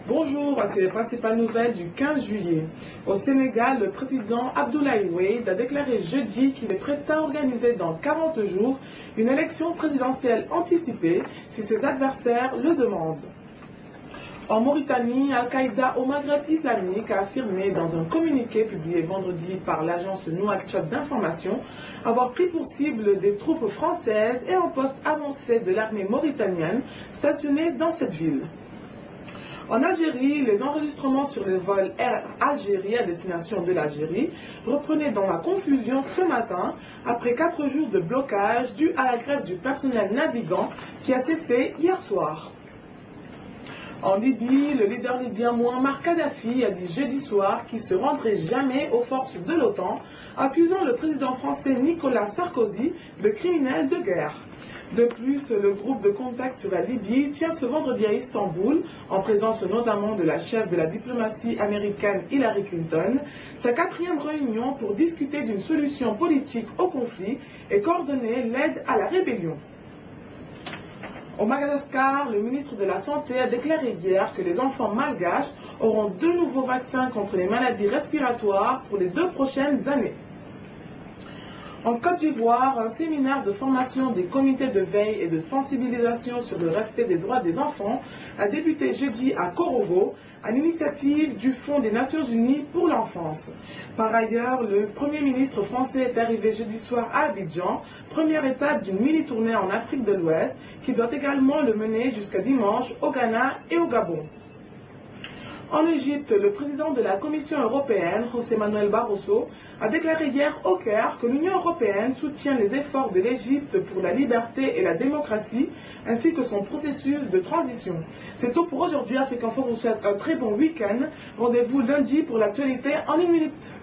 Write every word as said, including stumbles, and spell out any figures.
Bonjour, voici les principales nouvelles du quinze juillet. Au Sénégal, le président Abdoulaye Wade a déclaré jeudi qu'il est prêt à organiser dans quarante jours une élection présidentielle anticipée si ses adversaires le demandent. En Mauritanie, Al-Qaïda au Maghreb islamique a affirmé dans un communiqué publié vendredi par l'agence Nouakchott d'information avoir pris pour cible des troupes françaises et un poste avancé de l'armée mauritanienne stationné dans cette ville. En Algérie, les enregistrements sur les vols Air Algérie à destination de l'Algérie reprenaient dans la confusion ce matin après quatre jours de blocage dû à la grève du personnel navigant qui a cessé hier soir. En Libye, le leader libyen Mouammar Kadhafi a dit jeudi soir qu'il ne se rendrait jamais aux forces de l'OTAN, accusant le président français Nicolas Sarkozy de criminel de guerre. De plus, le groupe de contact sur la Libye tient ce vendredi à Istanbul, en présence notamment de la chef de la diplomatie américaine Hillary Clinton, sa quatrième réunion pour discuter d'une solution politique au conflit et coordonner l'aide à la rébellion. Au Madagascar, le ministre de la Santé a déclaré hier que les enfants malgaches auront deux nouveaux vaccins contre les maladies respiratoires pour les deux prochaines années. En Côte d'Ivoire, un séminaire de formation des comités de veille et de sensibilisation sur le respect des droits des enfants a débuté jeudi à Korogo, à l'initiative du Fonds des Nations Unies pour l'enfance. Par ailleurs, le Premier ministre français est arrivé jeudi soir à Abidjan, première étape d'une mini-tournée en Afrique de l'Ouest, qui doit également le mener jusqu'à dimanche au Ghana et au Gabon. En Égypte, le président de la Commission européenne, José Manuel Barroso, a déclaré hier au Caire que l'Union européenne soutient les efforts de l'Égypte pour la liberté et la démocratie, ainsi que son processus de transition. C'est tout pour aujourd'hui. Afrique Info vous souhaite un très bon week-end. Rendez-vous lundi pour l'actualité en une minute.